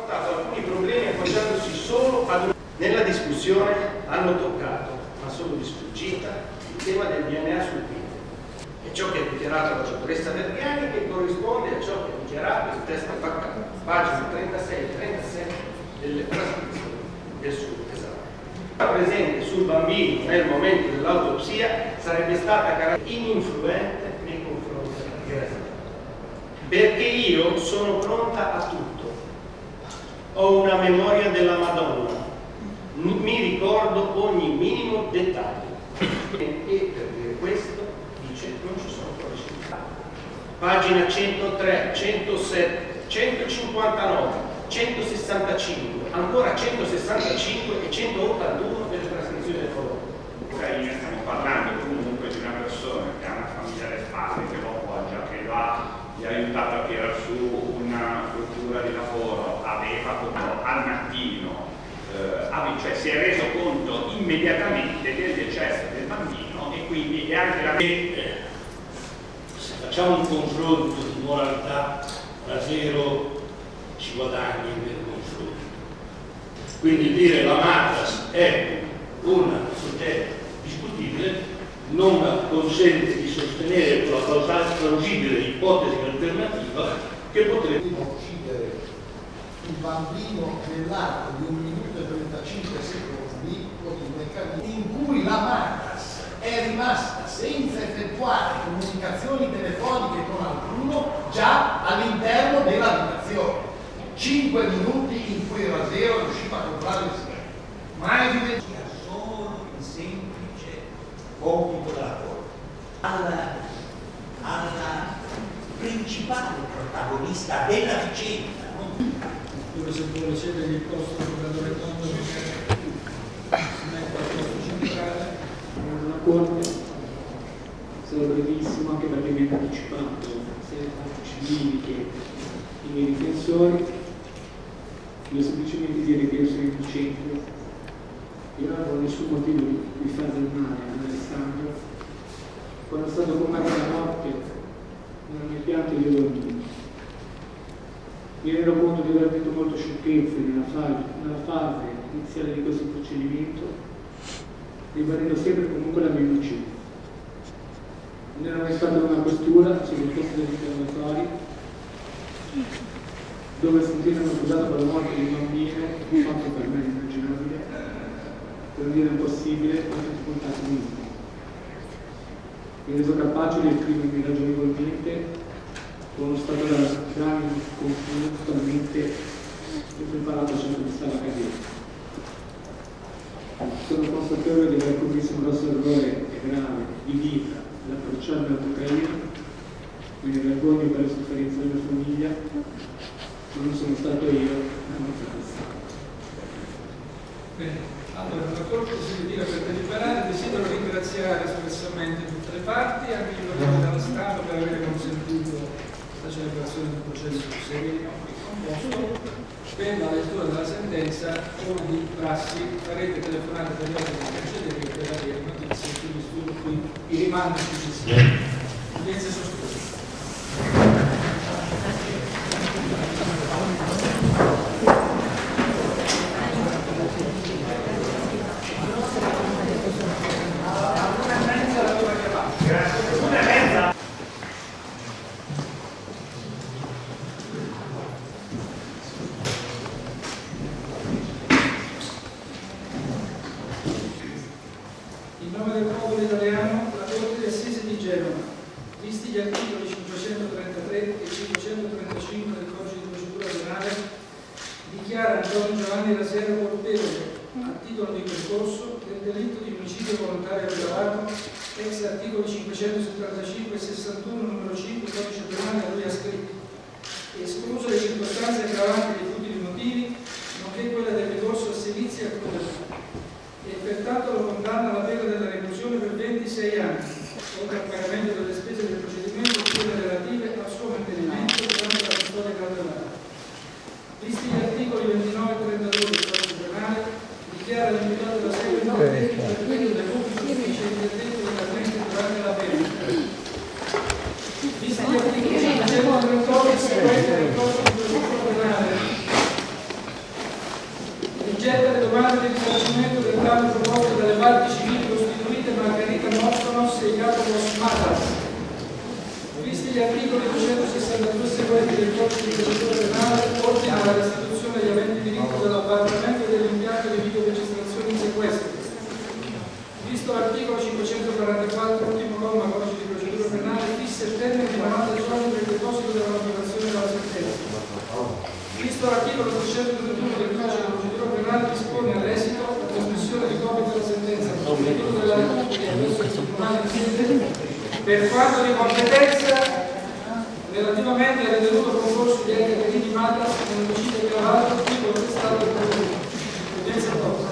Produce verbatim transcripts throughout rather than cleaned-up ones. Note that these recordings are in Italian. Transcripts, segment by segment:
affrontato alcuni problemi appoggiandosi solo ad un... Nella discussione hanno toccato, ma solo di sfuggita, il tema del D N A sul P I L. E ciò che ha dichiarato la dottoressa Verghiani che corrisponde a ciò che ha dichiarato il testo Paccaro, pagine trentasei e trentasette delle trascrizioni del suo esame. La presente sul bambino nel momento dell'autopsia sarebbe stata ininfluente nei confronti della gravidanza. Perché io sono pronta a tutto. Ho una memoria della Madonna. Mi ricordo ogni minimo dettaglio. E per dire questo dice non ci sono prove scientifiche. Pagina centotré, centosette, centocinquantanove, centosessantacinque, ancora centosessantacinque e centottantuno delle trascrizioni del colore. Stiamo parlando comunque di una persona che ha una famiglia alle spalle, che lo appoggia, che lo ha, gli ha aiutato a tirare su una struttura di lavoro, aveva al mattino, eh, aveva, cioè si è reso conto immediatamente del decesso del bambino e quindi è anche la... Eh, se facciamo un confronto di moralità da zero ci guadagni nel confronto. Quindi dire la Matas è un soggetto discutibile non consente di sostenere con la plausibile ipotesi alternativa che potrebbe uccidere il bambino nell'arco di un minuto e trentacinque secondi in cui la Matas è rimasta senza effettuare comunicazioni telefoniche con alcuno già all'interno dell'abitazione. cinque minuti in cui Rasero riusciva a comprare il sigaretto. Ma evidentemente solo il semplice compito della Corte. Alla, alla principale protagonista della vicenda. Dove se vuole cedere il posto al procuratore Tondo si mette al posto centrale. La Corte sarà brevissimo anche perché mi ha anticipato sia le parti civili che i miei difensori. Io semplicemente dire che io sono innocente. Io non avevo nessun motivo di, di fare del male ad Alessandro. Quando è stato combattuto la notte, nel mio pianto io dormivo. Mi rendo conto di aver detto molte sciocchezze nella fase, nella fase iniziale di questo procedimento, rimanendo sempre comunque la mia innocenza. Non era mai stata una questura sul posto degli interrogatori, dove sentirmi accusato per la morte di un bambino, un fatto per me inimmaginabile, per non dire impossibile, ma tutti puntati in me. Mi ho reso capace di esprimermi ragionevolmente con uno stato d'animo confuso, totalmente impreparato a ciò che mi stava accadendo. Sono consapevole di aver commesso un grosso errore e grave di vita nell'approcciarmi all'Ucraina, me ne vergogno per le sofferenze della mia famiglia, ma non sono stato io, ma non sono stato. Bene, allora la Corte si ritira per deliberare. Desidero ringraziare espressamente tutte le parti, anche i giornali della stampa per aver consentito la celebrazione del processo sereno e composto. Per la lettura della sentenza, come di prassi, farete telefonate periodiche precedenti per avere notizie sugli sviluppi, i rimandi successivi. Udienza sospesa. In nome del popolo italiano, la Corte di Assise di Genova, visti gli articoli cinquecentotrentatré e cinquecentotrentacinque del Codice di procedura penale, dichiara Antonio Giovanni Rasero colpevole, a titolo di concorso, del delitto di omicidio volontario aggravato, ex articoli cinquecentosettantacinque e sessantuno numero cinque Codice penale a lui ascritti, escluse le circostanze aggravanti dei futili motivi, nonché quella del ricorso a sevizi e a crudeltà. E pertanto lo condanna alla pena della reclusione per ventisei anni, oltre al pagamento delle spese del procedimento e quelle relative al suo mantenimento durante la custodia cautelare. Visti gli articoli ventinove e trentadue del Codice penale, dichiara l'imputato da sé innocente per quello dei pubblici uffici interdetto legalmente durante la pena. Visti gli articoli cinquecentotrentotto e seguenti del Codice di procedura penale, domande di risarcimento del danno proposto dalle parti civili costituite Margherita Mostonos e Jacopo Matas. Visti gli articoli duecentosessantadue seguenti del codice di procedura penale, ordina la restituzione agli aventi diritto dell'appartamento e dell'impianto di videoregistrazione in sequestro. Visto l'articolo cinquecentoquarantaquattro, ultimo comma, codice di procedura penale, fissa il termine di novanta giorni per il deposito della motivazione della sentenza. Visto l'articolo trecentotrentuno del codice di procedura penale, dispone all'esito la trasmissione di copia della sentenza al Provveditorato della Repubblica presso il Tribunale di sede per quanto di competenza relativamente al ritenuto concorso di Enrico di Matas nell'omicidio aggravato qui contestato il provvedimento. Udienza tolta.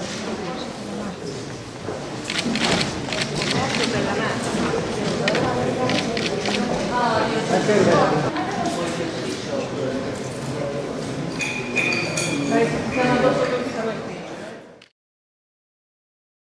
Thank you.